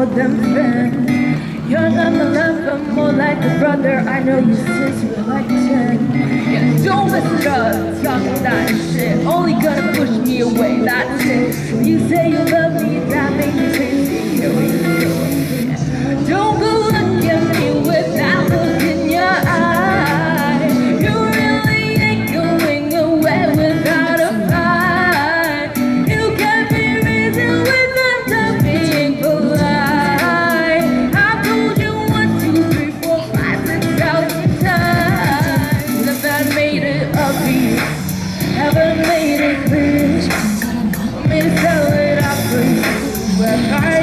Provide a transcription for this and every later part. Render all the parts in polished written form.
more than friends. You're not my lover, more like a brother. I know you since we were like 10. Yeah, don't mess it up, talking that shit. Only gonna push me away, that's it. You say you love me, that makes me crazy. Here we go. Don't go look at me with that look in your eye. You really ain't going away without a fight. You can't be reasoned with them to being polite. I told you 1, 2, 3, 4, 5, 6,000 times. If I made it up to you, haven't made it clear. Want me to tell it out for you. Well,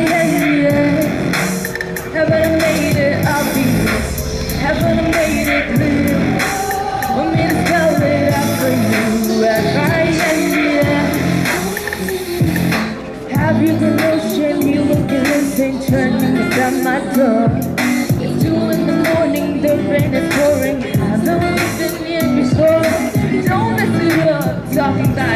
haven't made it obvious, haven't made it clear. Want me to spell it out for you? Have you the notion you looking insane, turning at my door? It's 2 in the morning, the rain is pouring. Haven't we been here before? Don't mess it up, talking that